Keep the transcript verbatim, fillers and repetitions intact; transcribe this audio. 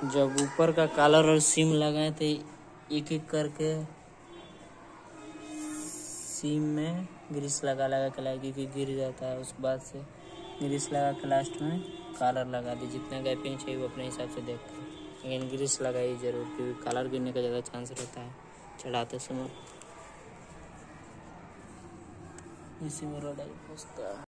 जब ऊपर का कॉलर और सिम लगाए तो एक एक करके सिम में ग्रीस लगा लगा के लगा क्योंकि गिर जाता है। उसके बाद से ग्रीस लगा के लास्ट में कॉलर लगा दी। जितना गैपिंग चाहिए वो अपने हिसाब से देखते हैं, लेकिन ग्रीस लगाइए जरूर क्योंकि कॉलर गिरने का ज़्यादा चांस रहता है चढ़ाते समय। इसी में रोड फंसता है।